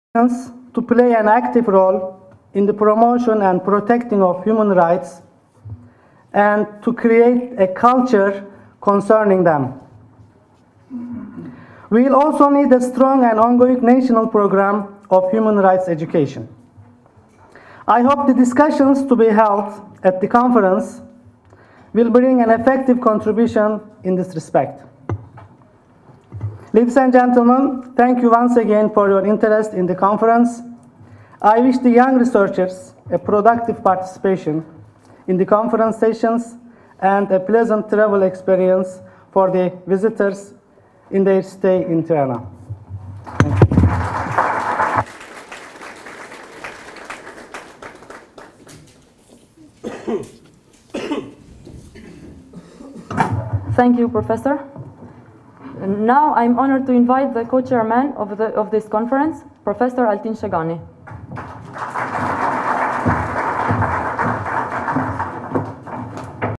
to play an active role in the promotion and protecting of human rights and to create a culture concerning them. We will also need a strong and ongoing national program of human rights education. I hope the discussions to be held at the conference will bring an effective contribution in this respect. Ladies and gentlemen, thank you once again for your interest in the conference. I wish the young researchers a productive participation in the conference sessions and a pleasant travel experience for the visitors in their stay in Tirana. Thank you, Professor. Now I'm honored to invite the co-chairman of this conference, Professor Altin Shagani.